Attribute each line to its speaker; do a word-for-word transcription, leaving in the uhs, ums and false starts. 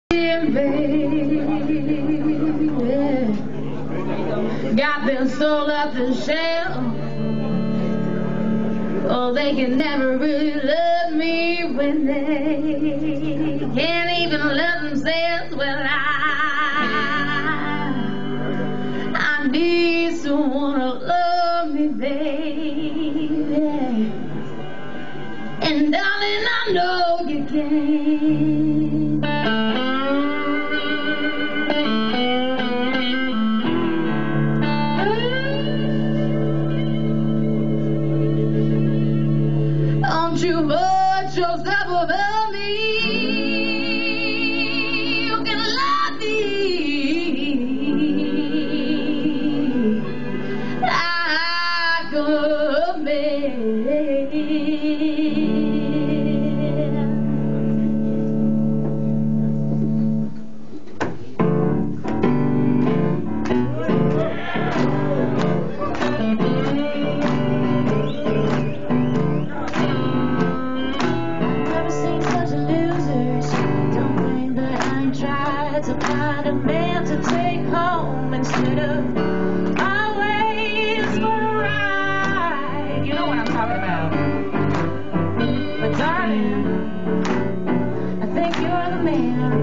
Speaker 1: baby, got them sold up in shell. Oh, they can never really love me when they can't even love themselves. Well, I, I need someone to love me, baby. And darling, I know you can. Don't you put yourself above me. You can love me like a man.
Speaker 2: To find a man to take home instead of always for a ride. You know what I'm talking about. But darling, I think you're the man.